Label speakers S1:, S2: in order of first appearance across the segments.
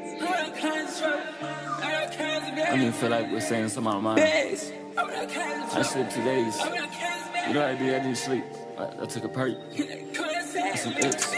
S1: I didn't feel like we're saying something on my mind. I slept 2 days. You know what I did? I didn't sleep. I took a perk. And some X.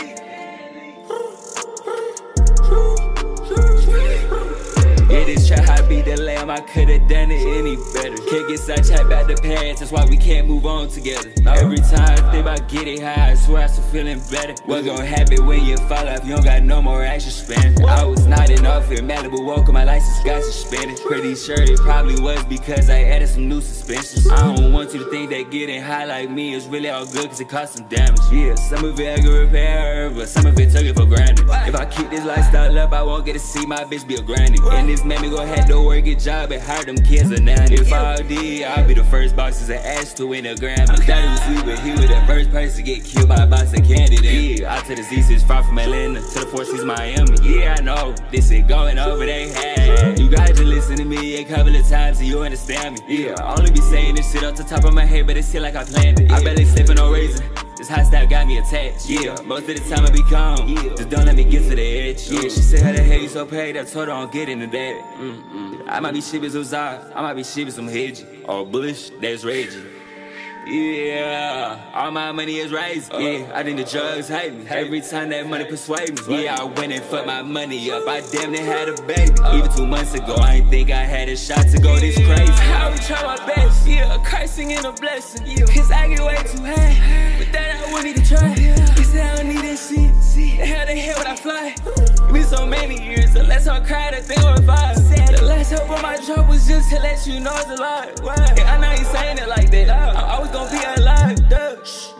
S1: Yeah, this trap, I beat the lamb, I could've done it any better. Can't get such hype about the past, that's why we can't move on together. Every time I think about getting high, I swear I still feeling better. What gon' happen when you fall off, you don't got no more action spend. I was nodding off in Malibu, woke up, my license got suspended. Pretty sure it probably was because I added some new suspensions. I don't want you to think that getting high like me is really all good, cause it caused some damage. Yeah, some of it I can repair, but some of it took it for granted. If I keep this lifestyle up, I won't get to see my bitch be a granny. And this made me go ahead to work a job and hire them kids a nanny. If I OD, I'll be the first boxes and ass to win a Grammy. Thought he was sweet, but he was the first person to get killed by a box of candy. Yeah, out to the Z6, far from Atlanta, to the Four Seas, Miami. Yeah, I know, this shit going over they head. You got to listen to me a couple of times so you understand me. Yeah, I only be saying this shit off the top of my head, but it's still like I planned it. I barely sleep for no reason. This hot style got me attached, yeah. Most of the time I be calm, just don't let me get to the edge, yeah. She said, how the hell you so paid? I told her I don't get into that. I might be shit with Zozar, I might be shit with some hedgy, or bullish, that's raging. Yeah, all my money is rising. Yeah, I think the drugs hate me. Every time that money persuade me. Yeah, I went and fucked my money up. I damn near had a baby. Even 2 months ago, I ain't think I had a shot to go this crazy. I would try my best. Yeah, a cursing and a blessing. Cause I get way too high. But that I wouldn't even try. He said I don't need that shit. How the hell would I fly? It been so many years. The last time I cried, I think I was 5. The last hope on my drop was just to let you know it's a lie. Yeah, I know you saying it like that. I always gonna be alive, duh.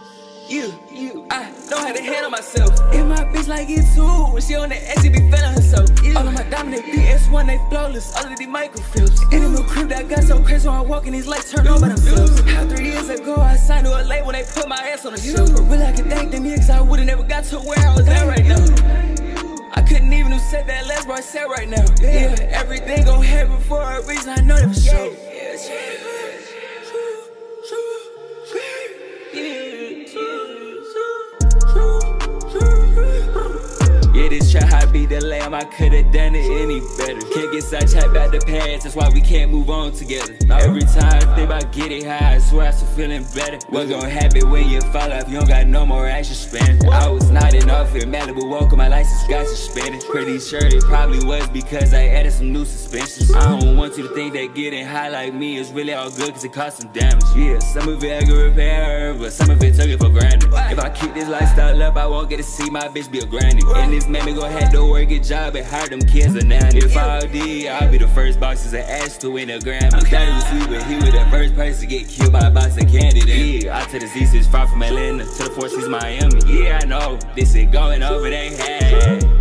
S1: I know how to handle myself. And my bitch like it too. When she on the edge, she be feeling herself. All of my dominant BS1, they flawless. All of these microfilms. And in the crib that got so crazy when I walk in, these lights turn on by themselves. How 3 years ago, I signed to a label when they put my ass on the shelf. But really, I can thank them niggas, I would've never got to where I was at right now. I couldn't even have said that last bar I said right now. Yeah, everything gon' happen for a reason, I know that for sure. Yeah, this trap, I beat the lamb, I could've done it any better. Can't get such hype about the past, that's why we can't move on together. Every time I think about getting high, I swear I still feeling better. What gon' happen when you fall off, you don't got no more action spend. I was nodding off in Malibu, woke up, my license got suspended. Pretty sure it probably was because I added some new suspensions. I don't want you to think that getting high like me is really all good, cause it caused some damage. Yeah, some of it I can repair, but some of it took it for granted. If I keep this lifestyle up, I won't get to see my bitch be a granny. And this made me go ahead to work a job and hire them kids a nanny. If I OD, I'll be the first boxes and ass to win a Grammy. Thought he was sweet, but he was the first person to get killed by a box of candy. Yeah, out to the Z6, far from Atlanta, to the Four Seas, Miami. Yeah, I know, this shit going over they head.